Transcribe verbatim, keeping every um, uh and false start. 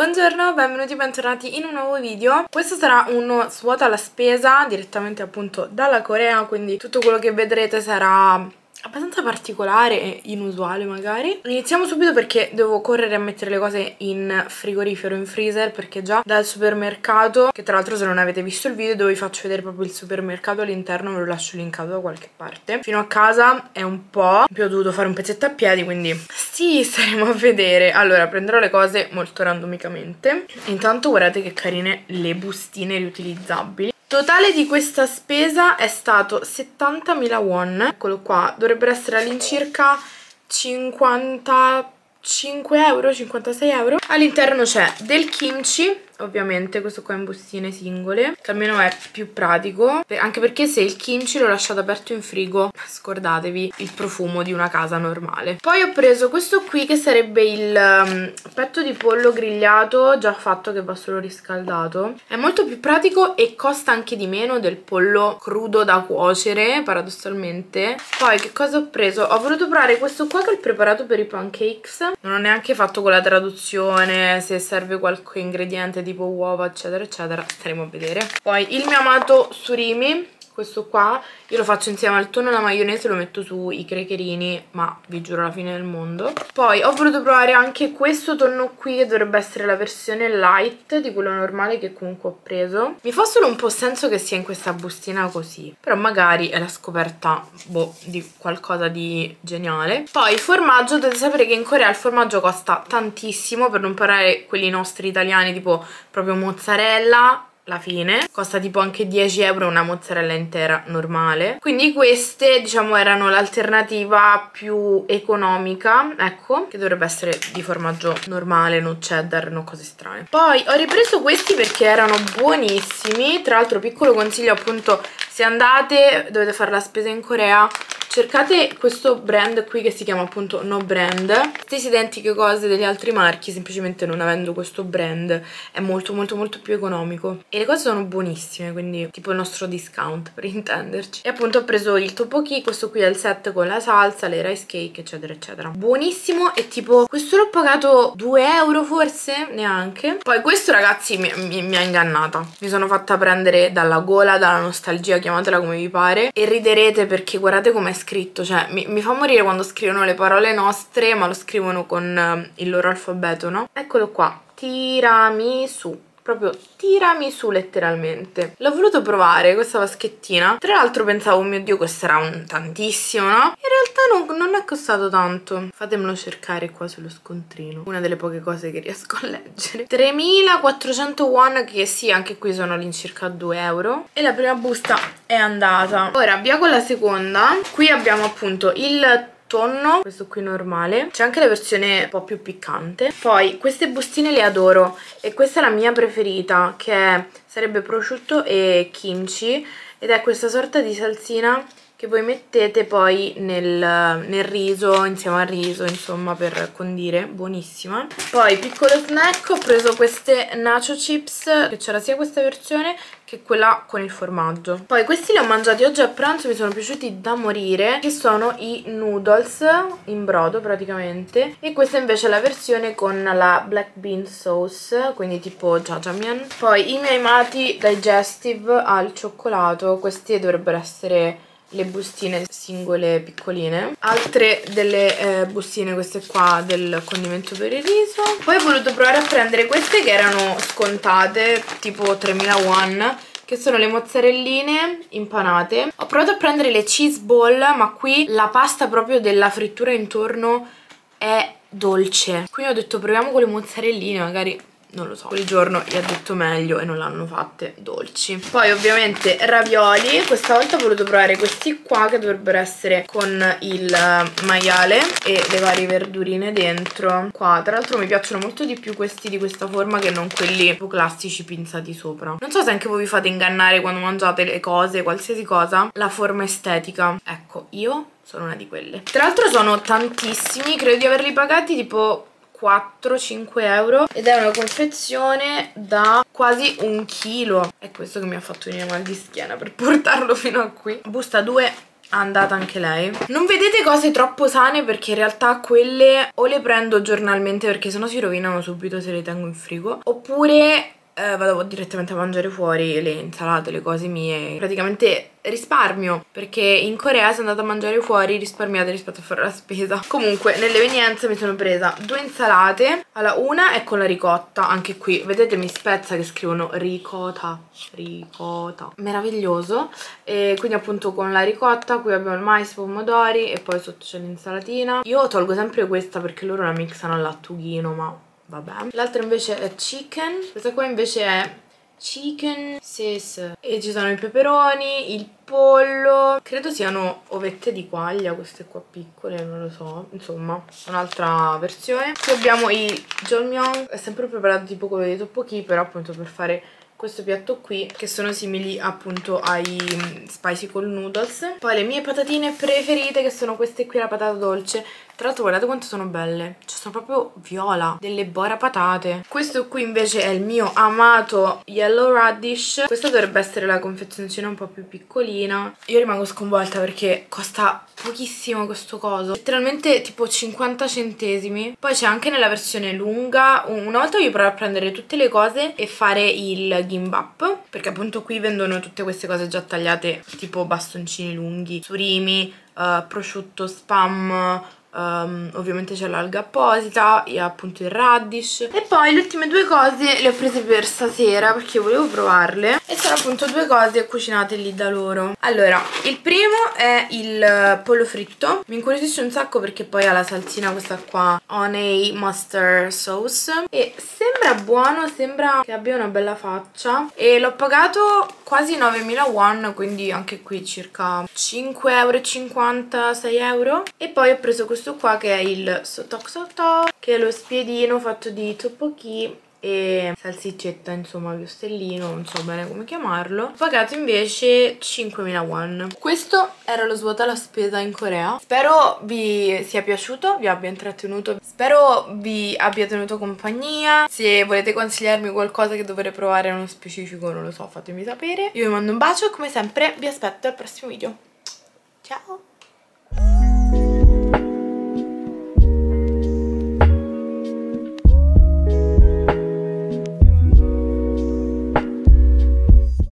Buongiorno, benvenuti e bentornati in un nuovo video. Questo sarà uno svuota la spesa direttamente appunto dalla Corea, quindi tutto quello che vedrete sarà abbastanza particolare e inusuale magari. Iniziamo subito perché devo correre a mettere le cose in frigorifero, in freezer, perché già dal supermercato, che tra l'altro se non avete visto il video dove vi faccio vedere proprio il supermercato all'interno, ve lo lascio linkato da qualche parte, fino a casa è un po', in più ho dovuto fare un pezzetto a piedi, quindi sì, staremo a vedere. Allora prenderò le cose molto randomicamente. Intanto guardate che carine le bustine riutilizzabili. Totale di questa spesa è stato settantamila won, eccolo qua, dovrebbero essere all'incirca cinquantacinque euro, cinquantasei euro. All'interno c'è del kimchi, ovviamente questo qua in bustine singole, che almeno è più pratico, anche perché se il kimchi lo lasciate aperto in frigo scordatevi il profumo di una casa normale. Poi ho preso questo qui che sarebbe il um, petto di pollo grigliato già fatto, che va solo riscaldato. È molto più pratico e costa anche di meno del pollo crudo da cuocere, paradossalmente. Poi che cosa ho preso? Ho voluto provare questo qua che è il preparato per i pancakes. Non ho neanche fatto con la traduzione se serve qualche ingrediente tipo uova eccetera eccetera, staremo a vedere. Poi il mio amato surimi, questo qua io lo faccio insieme al tonno e alla maionese, lo metto sui crecherini, ma vi giuro la fine del mondo. Poi ho voluto provare anche questo tonno qui, che dovrebbe essere la versione light di quello normale che comunque ho preso. Mi fa solo un po' senso che sia in questa bustina così, però magari è la scoperta boh, di qualcosa di geniale. Poi il formaggio, dovete sapere che in Corea il formaggio costa tantissimo, per non parlare quelli nostri italiani tipo proprio mozzarella, la fine costa tipo anche dieci euro una mozzarella intera normale, quindi queste diciamo erano l'alternativa più economica, ecco, che dovrebbe essere di formaggio normale, no cheddar, no cose strane. Poi ho ripreso questi perché erano buonissimi, tra l'altro piccolo consiglio appunto, se andate dovete fare la spesa in Corea, cercate questo brand qui che si chiama appunto No Brand. Stesse identiche cose degli altri marchi, semplicemente non avendo questo brand è molto molto molto più economico e le cose sono buonissime, quindi tipo il nostro discount per intenderci. E appunto ho preso il tteokbokki, questo qui è il set con la salsa, le rice cake eccetera eccetera, buonissimo. E tipo questo l'ho pagato due euro forse, neanche. Poi questo ragazzi mi, mi, mi ha ingannata, mi sono fatta prendere dalla gola, dalla nostalgia, chiamatela come vi pare, e riderete perché guardate com'è scritto, cioè mi, mi fa morire quando scrivono le parole nostre ma lo scrivono con uh, il loro alfabeto, no? Eccolo qua, tiramisù, proprio tiramisù letteralmente. L'ho voluto provare questa vaschettina, tra l'altro pensavo oh mio dio costerà un tantissimo, no? In realtà non, non è costato tanto, fatemelo cercare qua sullo scontrino, una delle poche cose che riesco a leggere. tremilaquattrocento won, che sì, anche qui sono all'incirca due euro. E la prima busta è andata. Ora via con la seconda. Qui abbiamo appunto il tonno, questo qui normale, c'è anche la versione un po' più piccante. Poi queste bustine le adoro e questa è la mia preferita, che è, sarebbe prosciutto e kimchi, ed è questa sorta di salsina che voi mettete poi nel, nel riso, insieme al riso, insomma, per condire, buonissima. Poi piccolo snack, ho preso queste nacho chips, che c'era sia questa versione che quella con il formaggio. Poi questi li ho mangiati oggi a pranzo, mi sono piaciuti da morire, che sono i noodles in brodo praticamente, e questa invece è la versione con la black bean sauce, quindi tipo jajangmyeon. Poi i miei amati digestive al cioccolato, questi dovrebbero essere le bustine singole piccoline, altre delle eh, bustine queste qua del condimento per il riso. Poi ho voluto provare a prendere queste che erano scontate, tipo tremila won, che sono le mozzarelline impanate. Ho provato a prendere le cheese ball, ma qui la pasta proprio della frittura intorno è dolce, quindi ho detto proviamo con le mozzarelline, magari non lo so, quel giorno gli ha detto meglio e non l'hanno fatte dolci. Poi ovviamente ravioli, questa volta ho voluto provare questi qua che dovrebbero essere con il maiale e le varie verdurine dentro. Qua tra l'altro mi piacciono molto di più questi di questa forma che non quelli più classici pinzati sopra. Non so se anche voi vi fate ingannare quando mangiate le cose, qualsiasi cosa, la forma estetica. Ecco, io sono una di quelle. Tra l'altro sono tantissimi, credo di averli pagati tipo quattro cinque euro ed è una confezione da quasi un chilo. È questo che mi ha fatto venire mal di schiena per portarlo fino a qui. Busta due andata anche lei. Non vedete cose troppo sane perché in realtà quelle o le prendo giornalmente perché sennò si rovinano subito se le tengo in frigo, oppure eh, vado direttamente a mangiare fuori le insalate, le cose mie. Praticamente risparmio, perché in Corea se andate a mangiare fuori risparmiate rispetto a fare la spesa. Comunque nell'evenienza mi sono presa due insalate. Allora, una è con la ricotta, anche qui vedete mi spezza che scrivono ricotta, ricotta, meraviglioso. E quindi appunto con la ricotta, qui abbiamo il mais, pomodori e poi sotto c'è l'insalatina. Io tolgo sempre questa perché loro la mixano al lattughino, ma vabbè. L'altra invece è chicken, questa qua invece è chicken sis e ci sono i peperoni, il pollo, credo siano ovette di quaglia queste qua piccole, non lo so, insomma un'altra versione. Qui abbiamo i jjolmyeon, è sempre preparato tipo come dei tteokbokki, però appunto per fare questo piatto qui, che sono simili appunto ai spicy col noodles. Poi le mie patatine preferite, che sono queste qui, la patata dolce. Tra l'altro guardate quanto sono belle, cioè sono proprio viola, delle bora patate. Questo qui invece è il mio amato yellow radish. Questa dovrebbe essere la confezioncina un po' più piccolina. Io rimango sconvolta perché costa pochissimo questo coso, letteralmente tipo cinquanta centesimi. Poi c'è anche nella versione lunga. Una volta io provo a prendere tutte le cose e fare il gimbap, perché appunto qui vendono tutte queste cose già tagliate, tipo bastoncini lunghi, surimi, uh, prosciutto, spam. Um, ovviamente c'è l'alga apposita e appunto il radish. E poi le ultime due cose le ho prese per stasera perché volevo provarle, e sono appunto due cose cucinate lì da loro. Allora, il primo è il pollo fritto, mi incuriosisce un sacco perché poi ha la salsina questa qua, honey mustard sauce, e sembra buono, sembra che abbia una bella faccia, e l'ho pagato quasi novemila won, quindi anche qui circa cinque e cinquanta, sei euro. E poi ho preso questo qua che è il sotok sotok, che è lo spiedino fatto di tteokbokki e salsiccetta, insomma viostellino, non so bene come chiamarlo. Ho pagato invece cinquemila won. Questo era lo svuota la spesa in Corea. Spero vi sia piaciuto, vi abbia intrattenuto, spero vi abbia tenuto compagnia. Se volete consigliarmi qualcosa che dovrei provare nello specifico, non lo so, fatemi sapere. Io vi mando un bacio e come sempre vi aspetto al prossimo video. Ciao!